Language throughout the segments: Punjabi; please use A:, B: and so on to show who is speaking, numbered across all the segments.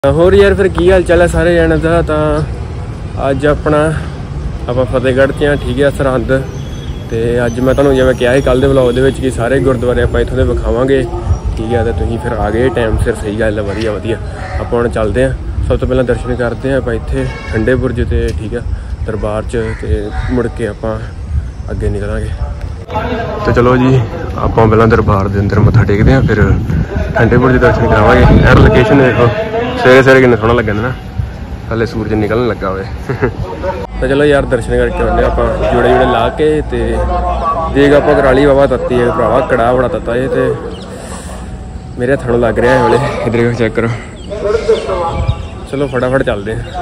A: ਹੋਰ ਯਾਰ ਫਿਰ ਕੀ ਹਾਲ ਚਾਲ ਹੈ ਸਾਰੇ ਜਣੇ ਦਾ। ਤਾਂ ਅੱਜ ਆਪਾਂ ਫਤਿਹਗੜ੍ਹ 'ਚ ਹਾਂ, ਠੀਕ ਹੈ, ਸਰਹੰਦ। ਤੇ ਅੱਜ ਮੈਂ ਤੁਹਾਨੂੰ ਜਿਵੇਂ ਕਿਹਾ ਸੀ ਕੱਲ੍ਹ ਦੇ ਵਲੌਗ ਦੇ ਵਿੱਚ ਕਿ ਸਾਰੇ ਗੁਰਦੁਆਰੇ ਆਪਾਂ ਇੱਥੋਂ ਦੇ ਵਿਖਾਵਾਂਗੇ, ਠੀਕ ਹੈ। ਤੇ ਤੁਸੀਂ ਫਿਰ ਆ ਗਏ ਟਾਈਮ ਸਿਰ, ਸਹੀ ਗੱਲ ਹੈ, ਵਧੀਆ ਵਧੀਆ। ਆਪਾਂ ਹੁਣ ਚੱਲਦੇ ਹਾਂ। ਸਭ ਤੋਂ ਪਹਿਲਾਂ ਦਰਸ਼ਨ ਕਰਦੇ ਹਾਂ ਆਪਾਂ ਇੱਥੇ ਠੰਡੇ ਬੁਰਜ 'ਤੇ, ਠੀਕ ਹੈ, ਦਰਬਾਰ 'ਚ। ਤੇ ਮੁੜ ਕੇ ਆਪਾਂ ਅੱਗੇ ਨਿਕਲਾਂਗੇ। ਤੇ ਚਲੋ ਜੀ, ਆਪਾਂ ਪਹਿਲਾਂ ਦਰਬਾਰ ਦੇ ਅੰਦਰ ਮੱਥਾ ਟੇਕਦੇ ਹਾਂ, ਫਿਰ ਠੰਡੇ ਬੁਰਜ ਦਰਸ਼ਨ ਕਰਾਵਾਂਗੇ। ਯਾਰ ਲੋਕੇਸ਼ਨ ਦੇਖੋ, ਸਵੇਰੇ ਸਵੇਰੇ ਕਿੰਨਾ ਸੋਹਣਾ ਲੱਗਣ ਨਾ, ਹਾਲੇ ਸੂਰਜ ਨਿਕਲਣ ਲੱਗਾ ਹੋਵੇ। ਤਾਂ ਚਲੋ ਯਾਰ ਦਰਸ਼ਨ ਕਰਕੇ ਆਉਂਦੇ ਆਪਾਂ ਜੋੜੇ ਜੋੜੇ ਲਾ ਕੇ। ਤੇ ਦੇਖ ਆਪਾਂ ਕਰਾ ਲਈ ਬਾਬਾ ਤੱਤੀ ਹੈ ਭਰਾਵਾ, ਕੜਾਹ ਬੜਾ ਤੱਤਾ ਇਹ। ਤੇ ਮੇਰੇ ਹੱਥਾਂ ਨੂੰ ਲੱਗ ਰਿਹਾ ਹੈ ਵੇਲੇ, ਇੱਧਰ ਚੈੱਕ ਕਰੋ। ਚਲੋ ਫਟਾਫਟ ਚੱਲਦੇ ਹਾਂ।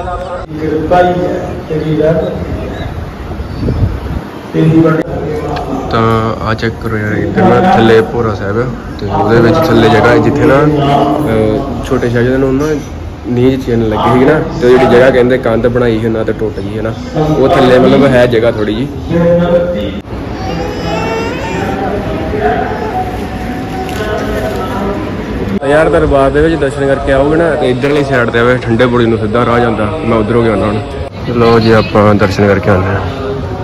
A: ਤਾਂ ਆ ਚੈੱਕ ਕਰੋ ਯਾਰ, ਇੱਧਰ ਨਾ ਥੱਲੇ ਭੋਰਾ ਸਾਹਿਬ ਹੈ। ਤੇ ਉਹਦੇ ਵਿੱਚ ਥੱਲੇ ਜਗ੍ਹਾ ਜਿੱਥੇ ਨਾ ਛੋਟੇ ਸਾਹਿਬਜ਼ਾਦੇ ਨੂੰ ਨਾ ਨੀਂਹ ਚਿੰਨ ਲੱਗੀ ਸੀਗੀ ਨਾ, ਤੇ ਜਿਹੜੀ ਜਗ੍ਹਾ ਕਹਿੰਦੇ ਕੰਧ ਬਣਾਈ ਸੀ ਉਹਨਾਂ ਤੇ ਟੁੱਟ ਗਈ ਹੈ ਨਾ, ਉਹ ਥੱਲੇ ਮਤਲਬ ਹੈ ਜਗ੍ਹਾ ਥੋੜੀ ਜਿਹੀ। ਯਾਰ ਦਰਬਾਰ ਦੇ ਵਿੱਚ ਦਰਸ਼ਨ ਕਰਕੇ ਆਓਗੇ ਨਾ, ਤੇ ਇੱਧਰਲੀ ਸਾਈਡ ਤੇ ਆਵੇ ਠੰਡੇ ਬੁਰਜ ਨੂੰ ਸਿੱਧਾ ਰਾਹ ਜਾਂਦਾ। ਮੈਂ ਉੱਧਰ ਹੋ ਗਿਆ ਹੁਣ। ਚਲੋ ਜੀ ਆਪਾਂ ਦਰਸ਼ਨ ਕਰਕੇ ਆਉਂਦੇ ਹਾਂ।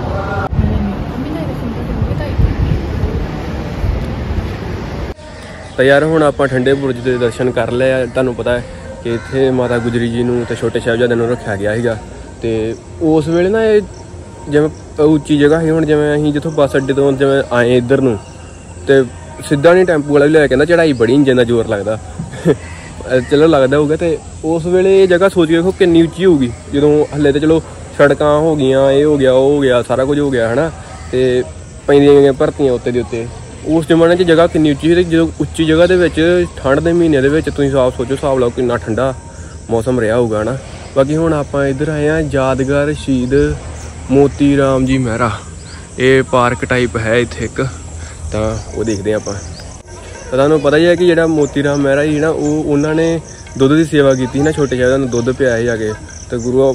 A: ਤਾਂ ਯਾਰ ਹੁਣ ਆਪਾਂ ਠੰਡੇ ਬੁਰਜ ਦੇ ਦਰਸ਼ਨ ਕਰ ਲਏ ਆ। ਤੁਹਾਨੂੰ ਪਤਾ ਹੈ ਕਿ ਇੱਥੇ ਮਾਤਾ ਗੁਜਰੀ ਜੀ ਨੂੰ ਤੇ ਛੋਟੇ ਸਾਹਿਬਜ਼ਾਦੇ ਨੂੰ ਰੱਖਿਆ ਗਿਆ ਸੀਗਾ। ਤੇ ਉਸ ਵੇਲੇ ਨਾ ਇਹ ਜਿਵੇਂ ਉੱਚੀ ਜਗ੍ਹਾ ਸੀ। ਹੁਣ ਜਿਵੇਂ ਅਸੀਂ ਜਿੱਥੋਂ ਬੱਸ ਅੱਡੇ ਤੋਂ ਜਿਵੇਂ ਆਏ ਇੱਧਰ ਨੂੰ, ਤੇ ਸਿੱਧਾ ਨਹੀਂ ਟੈਂਪੂ ਵਾਲਾ ਵੀ ਲੈ ਕੇ ਕਹਿੰਦਾ ਚੜ੍ਹਾਈ ਬੜੀ ਇੰਜਨ ਦਾ ਜ਼ੋਰ ਲੱਗਦਾ। ਚਲੋ ਲੱਗਦਾ ਹੋਊਗਾ। ਤੇ ਉਸ ਵੇਲੇ ਇਹ ਜਗ੍ਹਾ ਸੋਚ ਕੇ ਦੇਖੋ ਕਿੰਨੀ ਉੱਚੀ ਹੋਊਗੀ, ਜਦੋਂ ਹਲੇ ਤਾਂ ਚਲੋ ਸੜਕਾਂ ਹੋ ਗਈਆਂ, ਇਹ ਹੋ ਗਿਆ, ਉਹ ਹੋ ਗਿਆ, ਸਾਰਾ ਕੁਝ ਹੋ ਗਿਆ ਹੈ ਨਾ। ਤੇ ਪੈਂਦੀਆਂ ਗਈਆਂ ਭਰਤੀਆਂ ਉੱਤੇ ਦੇ ਉੱਤੇ। ਉਸ ਜ਼ਮਾਨੇ 'ਚ ਜਗ੍ਹਾ ਕਿੰਨੀ ਉੱਚੀ ਸੀ। ਜਦੋਂ ਉੱਚੀ ਜਗ੍ਹਾ ਦੇ ਵਿੱਚ ਠੰਡ ਦੇ ਮਹੀਨੇ ਦੇ ਵਿੱਚ ਤੁਸੀਂ ਸਾਫ ਸੋਚੋ, ਹਿਸਾਬ ਲਾਓ ਕਿੰਨਾ ਠੰਡਾ ਮੌਸਮ ਰਿਹਾ ਹੋਊਗਾ ਨਾ। ਬਾਕੀ ਹੁਣ ਆਪਾਂ ਇੱਧਰ ਆਏ ਹਾਂ ਯਾਦਗਾਰ ਸ਼ਹੀਦ ਮੋਤੀ ਰਾਮ ਜੀ ਮਹਿਰਾ। ਇਹ ਪਾਰਕ ਟਾਈਪ ਹੈ ਇੱਥੇ ਇੱਕ, ਤਾਂ ਉਹ ਦੇਖਦੇ ਹਾਂ ਆਪਾਂ। ਤਾਂ ਤੁਹਾਨੂੰ ਪਤਾ ਹੀ ਹੈ ਕਿ ਜਿਹੜਾ ਮੋਤੀ ਰਾਮ ਮਹਿਰਾ ਜੀ ਨਾ, ਉਹਨਾਂ ਨੇ ਦੁੱਧ ਦੀ ਸੇਵਾ ਕੀਤੀ ਨਾ, ਛੋਟੇ ਸਾਹਿਬਜ਼ਾਦਿਆਂ ਨੂੰ ਦੁੱਧ ਪਿਆਇਆ ਜਾ ਕੇ। ਤੇ ਗੁਰੂ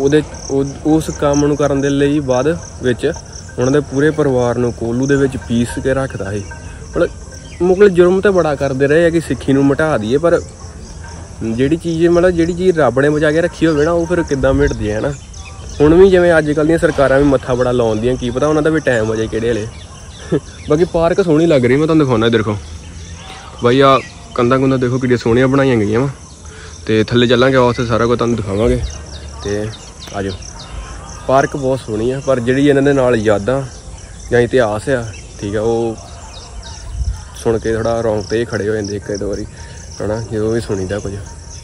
A: ਉਸ ਕੰਮ ਨੂੰ ਕਰਨ ਦੇ ਲਈ ਬਾਅਦ ਵਿੱਚ ਉਹਨਾਂ ਦੇ ਪੂਰੇ ਪਰਿਵਾਰ ਨੂੰ ਕੋਲੂ ਦੇ ਵਿੱਚ ਪੀਸ ਕੇ ਰੱਖਦਾ ਸੀ। ਮਤਲਬ ਮੁਗਲ ਜੁਰਮ ਤਾਂ ਬੜਾ ਕਰਦੇ ਰਹੇ ਆ ਕਿ ਸਿੱਖੀ ਨੂੰ ਮਿਟਾ ਦਈਏ, ਪਰ ਜਿਹੜੀ ਚੀਜ਼ ਰੱਬ ਨੇ ਬਚਾ ਕੇ ਰੱਖੀ ਹੋਵੇ ਨਾ, ਉਹ ਫਿਰ ਕਿੱਦਾਂ ਮਿਟਦੀ ਹੈ ਨਾ। ਹੁਣ ਵੀ ਜਿਵੇਂ ਅੱਜ ਕੱਲ੍ਹ ਦੀਆਂ ਸਰਕਾਰਾਂ ਵੀ ਮੱਥਾ ਬੜਾ ਲਾਉਂਦੀਆਂ, ਕੀ ਪਤਾ ਉਹਨਾਂ ਦਾ ਵੀ ਟਾਈਮ ਹੋ ਜਾਏ ਕਿਹੜੇ ਵੇਲੇ। ਬਾਕੀ ਪਾਰਕ ਸੋਹਣੀ ਲੱਗ ਰਹੀ, ਮੈਂ ਤੁਹਾਨੂੰ ਦਿਖਾਉਣਾ। ਦੇਖੋ ਬਾਈ ਆ ਕੰਧਾਂ ਕੁੰਧਾਂ ਦੇਖੋ ਕਿੱਡੀਆਂ ਸੋਹਣੀਆਂ ਬਣਾਈਆਂ ਗਈਆਂ ਵਾ। ਤੇ ਥੱਲੇ ਚੱਲਾਂਗੇ, ਉੱਥੇ ਸਾਰਾ ਕੁਝ ਤੁਹਾਨੂੰ ਦਿਖਾਵਾਂਗੇ। ਤੇ ਆ ਜਾਓ, ਪਾਰਕ ਬਹੁਤ ਸੋਹਣੀ ਆ, ਪਰ ਜਿਹੜੀ ਇਹਨਾਂ ਦੇ ਨਾਲ ਯਾਦਾਂ ਜਾਂ ਇਤਿਹਾਸ ਆ, ਠੀਕ ਆ, ਉਹ ਸੁਣ ਕੇ ਥੋੜ੍ਹਾ ਰੌਂਗਟੇ ਖੜੇ ਹੋ ਜਾਂਦੇ ਇੱਕ ਦੋ ਵਾਰੀ ਹੈ ਨਾ, ਜਦੋਂ ਵੀ ਸੁਣੀਦਾ ਕੁਝ।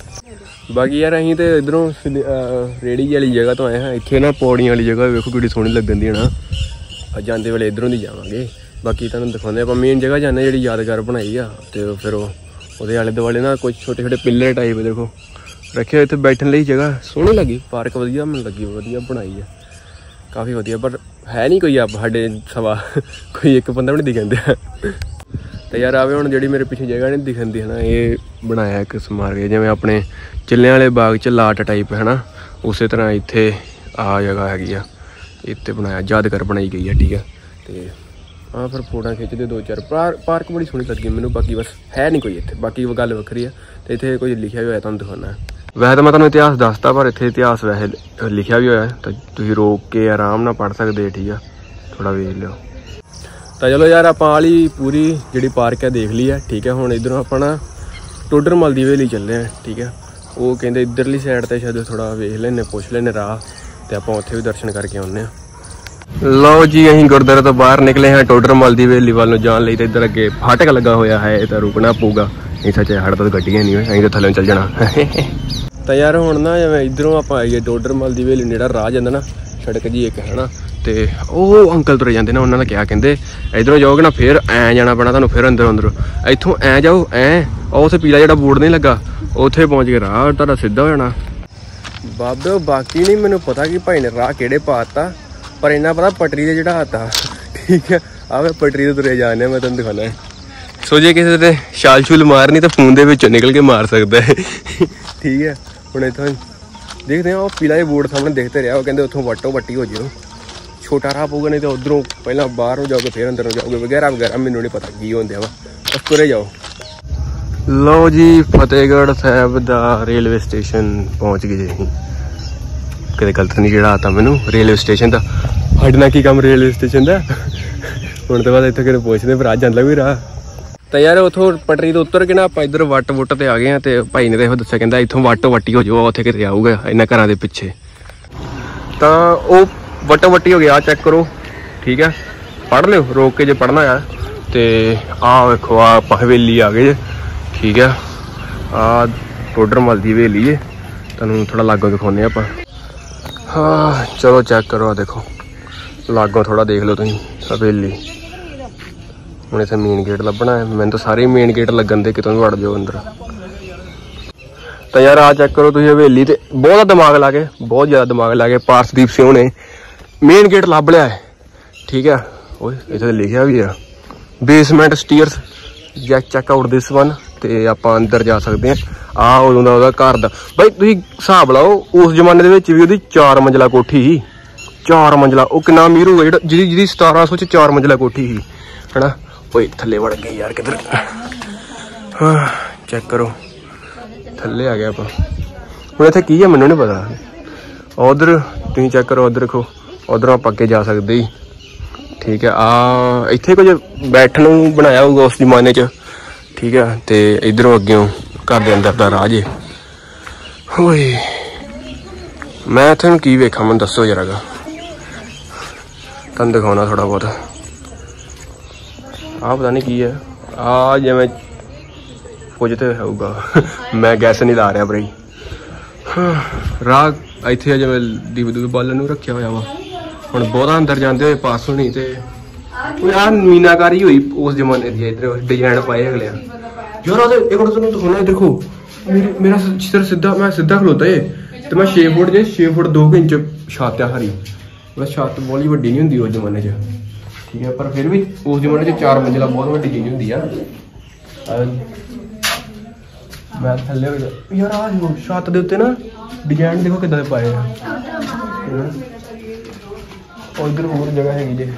A: ਬਾਕੀ ਯਾਰ ਅਸੀਂ ਤਾਂ ਇੱਧਰੋਂ ਰੇਹੜੀ ਵਾਲੀ ਜਗ੍ਹਾ ਤੋਂ ਆਏ ਹਾਂ। ਇੱਥੇ ਨਾ ਪੌੜੀਆਂ ਵਾਲੀ ਜਗ੍ਹਾ ਵੇਖੋ ਕਿੱਡੀ ਸੋਹਣੀ ਲੱਗਣ ਦੀ ਹੈ ਨਾ। ਜਾਂਦੇ ਵੇਲੇ ਇੱਧਰੋਂ ਦੀ ਜਾਵਾਂਗੇ। ਬਾਕੀ ਤੁਹਾਨੂੰ ਦਿਖਾਉਂਦੇ ਆਪਾਂ ਮੇਨ ਜਗ੍ਹਾ ਜਾਂਦੇ ਜਿਹੜੀ ਯਾਦਗਾਰ ਬਣਾਈ ਆ। ਤੇ ਫਿਰ ਉਹਦੇ ਆਲੇ ਦੁਆਲੇ ਨਾ ਕੁਝ ਛੋਟੇ ਛੋਟੇ ਪਿੱਲਰ ਟਾਈਪ ਦੇਖੋ ਰੱਖੇ, ਇੱਥੇ ਬੈਠਣ ਲਈ ਜਗ੍ਹਾ ਸੋਹਣੀ ਲੱਗੀ। ਪਾਰਕ ਵਧੀਆ ਮੈਨੂੰ ਲੱਗੀ, ਵਧੀਆ ਬਣਾਈ ਆ, ਕਾਫੀ ਵਧੀਆ। ਪਰ ਹੈ ਨਹੀਂ ਕੋਈ ਸਾਡੇ ਸਵਾ ਕੋਈ ਇੱਕ ਬੰਦਾ ਵੀ ਨਹੀਂ ਦਿਖਣ ਦਿਆ। ਤੇ ਯਾਰ ਆਵੇ ਹੁਣ ਜਿਹੜੀ ਮੇਰੇ ਪਿੱਛੇ ਜਗ੍ਹਾ ਨਹੀਂ ਦਿਖਣ ਦੀ ਹੈ ਨਾ, ਇਹ ਬਣਾਇਆ ਇੱਕ ਸਮਾਰਕ ਜਿਵੇਂ ਆਪਣੇ ਚਿੱਲਿਆਂ ਵਾਲੇ ਬਾਗ 'ਚ ਲਾਟ ਟਾਈਪ ਹੈ ਨਾ, ਉਸੇ ਤਰ੍ਹਾਂ ਇੱਥੇ ਆਹ ਜਗ੍ਹਾ ਹੈਗੀ ਆ, ਇੱਥੇ ਬਣਾਇਆ ਯਾਦਗਾਰ ਬਣਾਈ ਗਈ ਆ, ਠੀਕ ਆ। ਤੇ ਹਾਂ ਫਿਰ ਫੋਟੋਆਂ ਖਿੱਚਦੇ ਦੋ ਚਾਰ। ਪਾਰਕ ਬੜੀ ਸੋਹਣੀ ਲੱਗੀ ਮੈਨੂੰ। ਬਾਕੀ ਬਸ ਹੈ ਨਹੀਂ ਕੋਈ ਇੱਥੇ, ਬਾਕੀ ਗੱਲ ਵੱਖਰੀ ਆ। ਤੇ ਇੱਥੇ ਕੁਝ ਲਿਖਿਆ ਵੀ ਹੋਇਆ, ਤੁਹਾਨੂੰ ਦਿਖਾਉਣਾ। ਵੈਸੇ ਤਾਂ ਮੈਂ ਤੁਹਾਨੂੰ ਇਤਿਹਾਸ ਦੱਸਦਾ, ਪਰ ਇੱਥੇ ਇਤਿਹਾਸ ਵੈਸੇ ਲਿਖਿਆ ਵੀ ਹੋਇਆ, ਤਾਂ ਤੁਸੀਂ ਰੋਕ ਕੇ ਆਰਾਮ ਨਾਲ ਪੜ੍ਹ ਸਕਦੇ, ਠੀਕ ਆ, ਥੋੜ੍ਹਾ ਵੇਖ ਲਿਓ। ਤਾਂ ਚਲੋ ਯਾਰ ਆਪਾਂ ਵਾਲੀ ਪੂਰੀ ਜਿਹੜੀ ਪਾਰਕ ਹੈ ਦੇਖ ਲਈ ਹੈ, ਠੀਕ ਹੈ। ਹੁਣ ਇੱਧਰੋਂ ਆਪਾਂ ਨਾ ਟੋਡਰ ਮੱਲ ਦੀ ਹਵੇਲੀ ਚੱਲੇ ਹਾਂ, ਠੀਕ ਹੈ। ਉਹ ਕਹਿੰਦੇ ਇੱਧਰਲੀ ਸਾਈਡ 'ਤੇ ਸ਼ਾਇਦ ਥੋੜ੍ਹਾ ਵੇਖ ਲੈਂਦੇ, ਪੁੱਛ ਲੈਂਦੇ ਰਾਹ, ਤੇ ਆਪਾਂ ਉੱਥੇ ਵੀ ਦਰਸ਼ਨ ਕਰਕੇ ਆਉਂਦੇ ਹਾਂ। ਲਓ ਜੀ, ਅਸੀਂ ਗੁਰਦੁਆਰੇ ਤੋਂ ਬਾਹਰ ਨਿਕਲੇ ਹਾਂ ਟੋਡਰ ਮੱਲ ਦੀ ਹਵੇਲੀ ਵੱਲ ਨੂੰ ਜਾਣ ਲਈ। ਤੇ ਇੱਧਰ ਅੱਗੇ ਫਾਟਕ ਲੱਗਾ ਹੋਇਆ ਹੈ, ਇਹ ਤਾਂ ਰੁਕਣਾ ਪਊਗਾ। ਨਹੀਂ ਸੱਚ ਸਾਡੇ ਤੋਂ ਗੱਡੀਆਂ ਨਹੀਂ ਹੋਏ, ਅਸੀਂ ਤਾਂ ਥੱਲੇ ਚੱਲ ਜਾਣਾ। ਤਾਂ ਯਾਰ ਹੁਣ ਨਾ ਜਿਵੇਂ ਇੱਧਰੋਂ ਆਪਾਂ ਆਈਏ ਟੋਡਰ ਮੱਲ ਦੀ ਹਵੇਲੀ, ਜਿਹੜਾ ਰਾਹ ਜਾਂਦਾ ਨਾ ਸੜਕ ਜੀ ਇੱਕ ਹੈ ਨਾ, ਤੇ ਉਹ ਅੰਕਲ ਤੁਰੇ ਜਾਂਦੇ ਨੇ। ਉਹਨਾਂ ਨੇ ਕਿਹਾ, ਕਹਿੰਦੇ ਇੱਧਰੋਂ ਜਾਓਗੇ ਨਾ ਫਿਰ ਐਂ ਜਾਣਾ ਪੈਣਾ ਤੁਹਾਨੂੰ, ਫਿਰ ਅੰਦਰੋਂ ਇੱਥੋਂ ਐਂ ਜਾਓ, ਉੱਥੇ ਪੀਲਾ ਜਿਹੜਾ ਬੋਰਡ ਨਹੀਂ ਲੱਗਾ, ਉੱਥੇ ਪਹੁੰਚ ਕੇ ਰਾਹ ਤੁਹਾਡਾ ਸਿੱਧਾ ਹੋ ਜਾਣਾ। ਬਾਬੇ ਬਾਕੀ ਨਹੀਂ ਮੈਨੂੰ ਪਤਾ ਕਿ ਭਾਈ ਨੇ ਰਾਹ ਕਿਹੜੇ ਪਾਤਾ, ਪਰ ਇੰਨਾ ਪਤਾ ਪਟਰੀ ਦੇ ਜਿਹੜਾ ਹੱਥ ਆ, ਠੀਕ ਹੈ। ਆਹ ਪਟਰੀ ਦੇ ਤੁਰੇ ਜਾਂਦੇ, ਮੈਂ ਤੁਹਾਨੂੰ ਦਿਖਾਉਣਾ। ਸੋ ਜੇ ਕਿਸੇ ਤੇ ਛਾਲ ਛੂਲ ਮਾਰਨੀ ਤਾਂ ਫੋਨ ਦੇ ਵਿੱਚੋਂ ਨਿਕਲ ਕੇ ਮਾਰ ਸਕਦਾ ਹੈ, ਠੀਕ ਹੈ। ਹੁਣ ਇੱਥੋਂ ਦੇਖਦੇ ਹਾਂ, ਉਹ ਪੀਲਾ ਜਿਹਾ ਬੋਰਡ ਸਾਹਮਣੇ ਦੇਖਦੇ ਰਿਹਾ, ਉਹ ਕਹਿੰਦੇ ਉੱਥੋਂ ਵੱਟੀ ਹੋ ਜਿਓ, ਛੋਟਾ ਰਾਹ ਪਊਗਾ, ਨਹੀਂ ਤਾਂ ਉੱਧਰੋਂ ਪਹਿਲਾਂ ਬਾਹਰ ਨੂੰ ਜਾਓਗੇ ਫਿਰ ਅੰਦਰ ਨੂੰ ਜਾਓਗੇ, ਵਗੈਰਾ ਵਗੈਰਾ। ਮੈਨੂੰ ਨਹੀਂ ਪਤਾ ਕੀ ਹੁੰਦੇ ਵਾ, ਬਸ ਤੁਰੇ ਜਾਓ। ਲਓ ਜੀ ਫਤਿਹਗੜ੍ਹ ਸਾਹਿਬ ਦਾ ਰੇਲਵੇ ਸਟੇਸ਼ਨ ਪਹੁੰਚ ਗਏ ਜੀ ਅਸੀਂ। ਕਿਤੇ ਗਲਤ ਨਹੀਂ ਜਿਹੜਾ ਆਤਾ ਮੈਨੂੰ ਰੇਲਵੇ ਸਟੇਸ਼ਨ ਦਾ। ਸਾਡੇ ਨਾਲ ਕੀ ਕੰਮ ਰੇਲਵੇ ਸਟੇਸ਼ਨ ਦਾ। ਹੁਣ ਤੋਂ ਬਾਅਦ ਇੱਥੇ ਕਿਤੇ ਪੁੱਛਦੇ ਪਰ ਅੱਜ ਜਾਂਦਾ ਵੀ ਰਾਹ। ਤਾਂ ਯਾਰ ਉੱਥੋਂ ਪਟਰੀ ਤੋਂ ਉਤਰ ਕੇ ਨਾ ਆਪਾਂ ਇੱਧਰ ਵੱਟ ਵੁੱਟ ਤੇ ਆ ਗਏ ਹਾਂ। ਤੇ ਭਾਈ ਨੇ ਤਾਂ ਇਹੋ ਦੱਸਿਆ, ਕਹਿੰਦਾ ਇੱਥੋਂ ਵੱਟੋ ਵੱਟੀ ਹੋ ਜਾਓ, ਉੱਥੇ ਕਿਤੇ ਆਊਗਾ ਇਹਨਾਂ ਘਰਾਂ ਦੇ ਪਿੱਛੇ। ਤਾਂ ਉਹ ਵੱਟੋ ਵੱਟੀ ਹੋ ਗਿਆ। ਚੈੱਕ ਕਰੋ, ਠੀਕ ਹੈ, ਪੜ੍ਹ ਲਿਓ ਰੋਕ ਕੇ ਜੇ ਪੜ੍ਹਨਾ ਆ। ਤੇ ਆਹ ਵੇਖੋ ਆ ਆਪਾਂ ਹਵੇਲੀ ਆ ਗਏ ਜੇ, ਠੀਕ ਹੈ। ਆਹ ਟੋਡਰ ਮੱਲ ਦੀ ਹਵੇਲੀ ਜੇ, ਤੁਹਾਨੂੰ ਥੋੜਾ ਲਾਗੋਂ ਦਿਖਾਉਂਦੇ ਆਪਾਂ। ਹਾਂ ਚਲੋ ਚੈੱਕ ਕਰੋ, ਆ ਦੇਖੋ ਲਾਗੋਂ ਥੋੜਾ ਦੇਖ ਲਓ ਤੁਸੀਂ ਹਵੇਲੀ। ਹੁਣ ਇੱਥੇ ਮੇਨ ਗੇਟ ਲੱਭਣਾ ਹੈ। ਮੈਨੂੰ ਤਾਂ ਸਾਰੇ ਮੇਨ ਗੇਟ ਲੱਗਣ ਦੇ, ਕਿਤੋਂ ਵੀ ਵੜ ਜਾਓ ਅੰਦਰ। ਤਾਂ ਯਾਰ ਆ ਚੈੱਕ ਕਰੋ ਤੁਸੀਂ ਹਵੇਲੀ। ਤੇ ਬਹੁਤ ਦਿਮਾਗ ਲਾ ਕੇ, ਬਹੁਤ ਜ਼ਿਆਦਾ ਦਿਮਾਗ ਲਾ ਕੇ ਪਾਰਸਦੀਪ ਸਿੰਘ ਨੇ ਮੇਨ ਗੇਟ ਲੱਭ ਲਿਆ ਹੈ, ਠੀਕ ਹੈ। ਓਏ ਇੱਥੇ ਲਿਖਿਆ ਵੀ ਆ basement stairs, check out this one. ਤੇ ਆਪਾਂ ਅੰਦਰ ਜਾ ਸਕਦੇ ਹਾਂ। ਆਹ ਉਦੋਂ ਦਾ ਉਹਦਾ ਘਰ ਦਾ ਬਾਈ ਤੁਸੀਂ ਹਿਸਾਬ ਲਾਓ, ਉਸ ਜ਼ਮਾਨੇ ਦੇ ਵਿੱਚ ਵੀ ਉਹਦੀ 4 ਮੰਜ਼ਿਲਾ ਕੋਠੀ ਸੀ। 4 ਮੰਜ਼ਿਲਾ। ਉਹ ਕਿੰਨਾ ਅਮੀਰ ਹੋਊਗਾ ਜਿਹੜਾ ਜਿਹਦੀ 1700 ਚ 4 ਮੰਜ਼ਿਲਾ ਕੋਠੀ ਸੀ, ਹਨਾ। ਓਏ ਥੱਲੇ ਵੜ ਗਏ ਯਾਰ ਕਿੱਧਰ। ਹਾਂ ਚੈੱਕ ਕਰੋ ਥੱਲੇ ਆ ਗਿਆ ਆਪਾਂ। ਹੁਣ ਇੱਥੇ ਕੀ ਹੈ ਮੈਨੂੰ ਨਹੀਂ ਪਤਾ। ਉਧਰ ਤੁਸੀਂ ਚੈੱਕ ਕਰੋ, ਉਧਰ ਦੇਖੋ, ਉਧਰੋਂ ਆਪਾਂ ਅੱਗੇ ਜਾ ਸਕਦੇ ਹੀ, ਠੀਕ ਹੈ। ਆ ਇੱਥੇ ਕੁਝ ਬੈਠਣ ਨੂੰ ਬਣਾਇਆ ਹੋਊਗਾ ਉਸ ਜ਼ਮਾਨੇ 'ਚ, ਠੀਕ ਹੈ। ਤੇ ਇੱਧਰੋਂ ਅੱਗਿਓਂ ਘਰ ਦੇ ਅੰਦਰ ਦਾ ਰਾਹ ਜੇ। ਓਏ ਮੈਂ ਤੁਹਾਨੂੰ ਕੀ ਵੇਖਾਂ, ਮੈਨੂੰ ਦੱਸੋ ਜਰਾ ਗਾ, ਤੁਹਾਨੂੰ ਦਿਖਾਉਣਾ ਥੋੜ੍ਹਾ ਬਹੁਤ। ਆਹ ਪਤਾ ਨਹੀਂ ਕੀ ਹੈ, ਆ ਜਿਵੇਂ ਕੁਝ ਤੇ ਹੋਊਗਾ। ਮੈਂ ਗੈਸ ਨਹੀਂ ਲਾ ਰਿਹਾ ਬਈ। ਰਾਹ ਇੱਥੇ ਜਿਵੇਂ ਦੀਵੇ ਦੂਵੇ ਬਾਲਣ ਨੂੰ ਰੱਖਿਆ ਹੋਇਆ ਵਾ। ਹੁਣ ਬਹੁਤਾ ਅੰਦਰ ਜਾਂਦੇ ਹੋਏ ਪਾਸ ਹੋਣੀ। ਤੇ ਯਾਰ ਮੀਨਾਕਾਰੀ ਹੋਈ ਉਸ ਜ਼ਮਾਨੇ ਦੀ, ਇੱਧਰ ਡਿਜ਼ਾਈਨ ਪਾਏ ਅਗਲੇ ਯਾਰ। ਉਹਦੇ ਇੱਕ ਮਿੰਟ ਤੁਹਾਨੂੰ ਦਿਖਾਉਣਾ, ਦੇਖੋ ਮੇਰਾ ਸਿਰ ਸਿੱਧਾ, ਮੈਂ ਸਿੱਧਾ ਖਲੋਤਾ ਏ ਤੇ ਮੈਂ 6 ਫੁੱਟ ਜੇ 6 ਫੁੱਟ 2 ਇੰਚ ਛੱਤ ਆ ਹਰੀ। ਬਸ ਛੱਤ ਬਹੁਤ ਵੱਡੀ ਨਹੀਂ ਹੁੰਦੀ ਉਸ ਜ਼ਮਾਨੇ 'ਚ, ਠੀਕ ਹੈ। ਪਰ ਫਿਰ ਵੀ ਉਸ ਜ਼ਮਾਨੇ 'ਚ 4 ਮੰਜ਼ਿਲਾ ਬਹੁਤ ਵੱਡੀ ਚੀਜ਼ ਹੁੰਦੀ ਆ। ਮੈਂ ਥੱਲੇ ਯਾਰ ਆ ਛੱਤ ਦੇ ਉੱਤੇ ਨਾ ਡਿਜ਼ਾਈਨ ਦੇਖੋ ਕਿੱਦਾਂ ਦੇ ਪਾਏ ਆ। ਉਧਰ ਹੋਰ ਜਗ੍ਹਾ ਹੈਗੀ ਜੇ।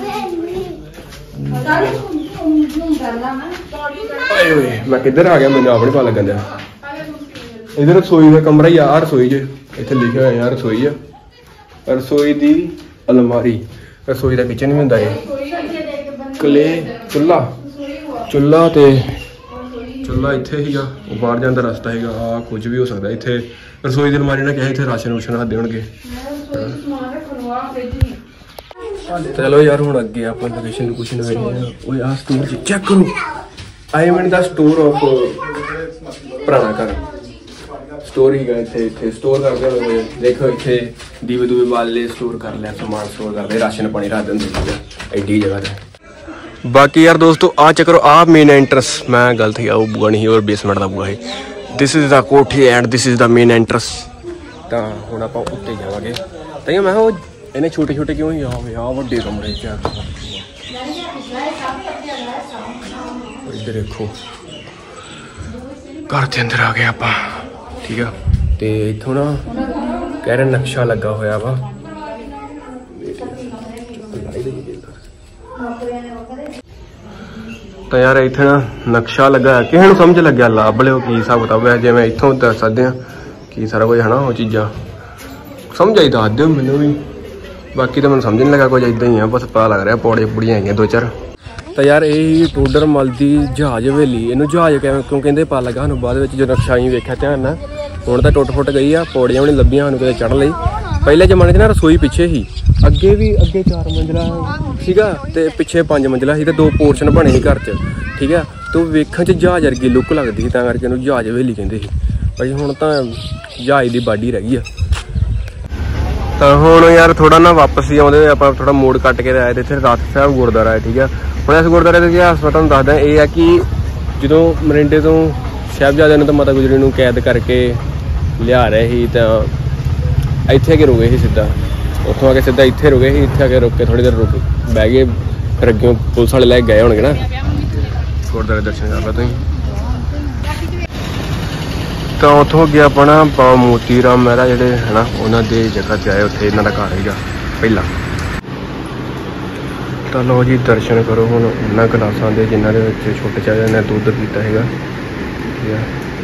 A: ਮੈਂ ਕਿੱਧਰ ਆ ਗਿਆ, ਮੈਨੂੰ ਆਪ ਨੀ ਪਤਾ ਲੱਗਣ ਡਿਆ। ਇੱਧਰ ਰਸੋਈ ਦਾ ਕਮਰਾ ਹੀ ਆ, ਰਸੋਈ 'ਚ ਇੱਥੇ ਲਿਖਿਆ ਹੋਇਆ ਯਾਰ ਰਸੋਈ ਆ। ਰਸੋਈ ਦੀ ਅਲਮਾਰੀ, ਰਸੋਈ ਦਾ ਕਿਚਨ ਵੀ ਹੁੰਦਾ ਹੈ। ਕਲੇ ਚੁੱਲਾ ਤੇ ਚੁੱਲਾ ਇੱਥੇ ਸੀਗਾ, ਉਹ ਬਾਹਰ ਜਾਣ ਦਾ ਰਸਤਾ ਹੈਗਾ। ਆ ਕੁਝ ਵੀ ਹੋ ਸਕਦਾ ਇੱਥੇ। ਰਸੋਈ ਦੀ ਅਲਮਾਰੀ ਨੇ ਕਿਹਾ ਇੱਥੇ ਰਾਸ਼ਨ ਰੂਸ਼ਨ ਰੱਖ ਦੇਣਗੇ। ਚਲੋ ਯਾਰ ਹੁਣ ਅੱਗੇ ਆਪਾਂ ਲੋਕੇਸ਼ਨ ਕੁਸ਼ਨ ਵੇਖਦੇ। ਓਏ ਆਹ ਸਟੋਰ ਚੈੱਕ ਕਰੋ, ਆਈ ਮੀਨ ਦਾ ਸਟੋਰ ਆਫ ਪੁਰਾਣਾ ਘਰ ਸਟੋਰ ਹੀਗਾ। ਇੱਥੇ ਸਟੋਰ ਕਰਦੇ ਹੋਏ ਦੇਖੋ, ਇੱਥੇ ਦੀਵੇ ਦੂਵੇ ਬਾਲੇ ਸਟੋਰ ਕਰ ਲਿਆ, ਸਮਾਨ ਸਟੋਰ ਕਰਦੇ, ਰਾਸ਼ਨ ਪਾਣੀ ਰੱਖ ਦਿੰਦੇ ਸੀਗਾ ਐਡੀ ਜਗ੍ਹਾ ਤੇ। ਬਾਕੀ ਯਾਰ ਦੋਸਤੋ ਆ ਚੈੱਕ ਕਰੋ, ਆਹ ਮੇਨ ਐਂਟਰਸ, ਮੈਂ ਗਲਤ ਹੀ, ਉਹ ਬੂਆ ਨਹੀਂ, ਔਰ ਬੇਸਮੈਂਟ ਦਾ ਬੂਆ ਹੈ। ਦਿਸ is the kothi and this is the main entrance. ਤਾਂ ਹੁਣ ਆਪਾਂ ਉੱਤੇ ਜਾਵਾਂਗੇ। ਤਾਂ ਮੈਂ ਉਹ ਇਹਨੇ ਛੋਟੇ ਛੋਟੇ ਕਿਉਂ ਹੀ ਆ ਵੱਡੇ ਕਮਰੇ 'ਚ। ਇੱਧਰ ਦੇਖੋ ਘਰ ਦੇ ਅੰਦਰ ਆ ਗਏ ਆਪਾਂ, ਠੀਕ ਆ। ਤੇ ਇੱਥੋਂ ਨਾ ਕਹਿ ਰਹੇ ਨਕਸ਼ਾ ਲੱਗਾ ਹੋਇਆ ਵਾ। ਤਾਂ ਯਾਰ ਇੱਥੇ ਨਾ ਨਕਸ਼ਾ ਲੱਗਾ, ਕਿਸੇ ਨੂੰ ਸਮਝ ਲੱਗਿਆ ਲੱਭ ਲਿਓ ਕੀ ਹਿਸਾਬ ਕਿਤਾਬ ਹੈ। ਜਿਵੇਂ ਇੱਥੋਂ ਦੱਸ ਸਕਦੇ ਹਾਂ ਕੀ ਸਾਰਾ ਕੁਝ ਹੈ ਨਾ, ਉਹ ਚੀਜ਼ਾਂ ਸਮਝ ਆਈ ਦੱਸ ਦਿਓ ਮੈਨੂੰ ਵੀ। ਬਾਕੀ ਤਾਂ ਮੈਨੂੰ ਸਮਝ ਨਹੀਂ ਲੱਗਾ ਕੁਝ, ਇੱਦਾਂ ਹੀ ਆ, ਬਸ ਪਤਾ ਲੱਗ ਰਿਹਾ ਪੌੜੀਆਂ ਪੂੜੀਆਂ ਹੈਗੀਆਂ 2-4। ਤਾਂ ਯਾਰ ਇਹ ਟੋਡਰ ਮੱਲ ਦੀ ਜਹਾਜ਼ ਹਵੇਲੀ, ਇਹਨੂੰ ਜਹਾਜ਼ ਕਿਉਂ ਕਹਿੰਦੇ ਪਤਾ ਲੱਗਾ ਸਾਨੂੰ ਬਾਅਦ ਵਿੱਚ, ਜਦੋਂ ਨਕਸ਼ਾ ਹੀ ਵੇਖਿਆ ਧਿਆਨ ਨਾਲ। ਹੁਣ ਤਾਂ ਟੁੱਟ ਫੁੱਟ ਗਈ ਆ, ਪੌੜੀਆਂ ਵੀ ਨਹੀਂ ਲੱਭੀਆਂ ਸਾਨੂੰ ਕਿਤੇ ਚੜ੍ਹਨ ਲਈ। ਪਹਿਲੇ ਜ਼ਮਾਨੇ 'ਚ ਨਾ ਰਸੋਈ ਪਿੱਛੇ ਸੀ, ਅੱਗੇ 4 ਮੰਜ਼ਿਲਾ ਸੀਗਾ ਤੇ ਪਿੱਛੇ 5 ਮੰਜ਼ਿਲਾ ਸੀ, ਤੇ 2 ਪੋਰਸ਼ਨ ਬਣੇ ਸੀ ਘਰ 'ਚ, ਠੀਕ ਆ। ਤੇ ਉਹ ਵੇਖਣ 'ਚ ਜਹਾਜ਼ ਵਰਗੀ ਲੁੱਕ ਲੱਗਦੀ ਸੀ, ਤਾਂ ਕਰਕੇ ਇਹਨੂੰ ਜਹਾਜ਼ ਹਵੇਲੀ ਕਹਿੰਦੇ ਸੀ ਭਾਈ। ਹੁਣ ਤਾਂ ਜਹਾਜ਼ ਦੀ ਬਾਡੀ ਰਹਿ ਗਈ ਆ। ਤਾਂ ਹੁਣ ਯਾਰ ਥੋੜਾ ਨਾ ਵਾਪਸ ਹੀ ਆਉਂਦੇ ਆਪਾਂ ਥੋੜਾ ਮੋੜ ਕੱਟ ਕੇ ਆਏ ਤੇ ਇੱਥੇ ਰਾਤ ਸਾਹਿਬ ਗੁਰਦੁਆਰਾ ਹੈ, ਠੀਕ ਆ। ਹੁਣ ਇਸ ਗੁਰਦੁਆਰੇ ਦਾ ਇਤਿਹਾਸ ਮੈਂ ਤੁਹਾਨੂੰ ਦੱਸਦਾ। ਇਹ ਹੈ ਕਿ ਜਦੋਂ ਮਰਿੰਡੇ ਤੋਂ ਸਾਹਿਬਜ਼ਾਦਿਆਂ ਨੂੰ ਤਾਂ ਮਾਤਾ ਗੁਜਰੀ ਨੂੰ ਕੈਦ ਕਰਕੇ ਲਿਆ ਰਹੇ ਸੀ, ਤਾਂ ਇੱਥੇ ਆ ਕੇ ਰੁਕੇ ਸੀ ਸਿੱਧਾ। ਉੱਥੋਂ ਆ ਕੇ ਸਿੱਧਾ ਇੱਥੇ ਰੁਕੇ ਸੀ। ਇੱਥੇ ਆ ਕੇ ਰੁਕ ਕੇ ਥੋੜ੍ਹੀ ਦੇਰ ਬਹਿ ਗਏ, ਫਿਰ ਅੱਗੇ ਪੁਲਿਸ ਵਾਲੇ ਲੈ ਕੇ ਗਏ ਹੋਣਗੇ ਨਾ। ਗੁਰਦੁਆਰੇ ਦਰਸ਼ਨ ਕਰ ਲਓ ਤੁਸੀਂ। ਤਾਂ ਉੱਥੋਂ ਅੱਗੇ ਆਪਾਂ ਨਾ ਮੋਤੀ ਰਾਮ ਮਹਿਰਾ ਜਿਹੜੇ ਹੈ ਨਾ, ਉਹਨਾਂ ਦੇ ਜਗ੍ਹਾ 'ਤੇ ਆਏ। ਉੱਥੇ ਇਹਨਾਂ ਦਾ ਘਰ ਸੀਗਾ ਪਹਿਲਾਂ। ਤਾਂ ਲਓ ਜੀ ਦਰਸ਼ਨ ਕਰੋ ਹੁਣ ਉਹਨਾਂ ਗਲਾਸਾਂ ਦੇ ਜਿਨ੍ਹਾਂ ਦੇ ਵਿੱਚ ਛੋਟੇ ਚਾਚੇ ਨੇ ਦੁੱਧ ਪੀਤਾ ਹੈਗਾ। ਵਧੀਆ।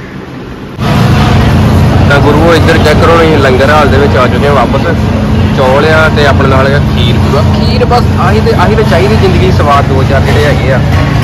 A: ਤਾਂ ਗੁਰੂ ਇੱਧਰ ਚੈੱਕ ਕਰੋ, ਅਸੀਂ ਲੰਗਰ ਹਾਲ ਦੇ ਵਿੱਚ ਆ ਚੁੱਕੇ ਹਾਂ ਵਾਪਸ। ਚੌਲ ਆ ਤੇ ਆਪਣੇ ਨਾਲ ਹੈਗਾ ਖੀਰ। ਖੀਰ ਬਸ ਆਹੀ ਤੇ ਚਾਹੀਦੀ ਜ਼ਿੰਦਗੀ, ਸਵਾਦ ਦੋ ਚਾਰ ਜਿਹੜੇ ਹੈਗੇ ਆ